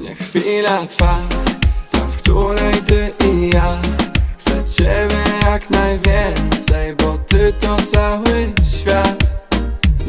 Niech chwila trwa, ta w której ty i ja. Chcę ciebie jak najwięcej, bo ty to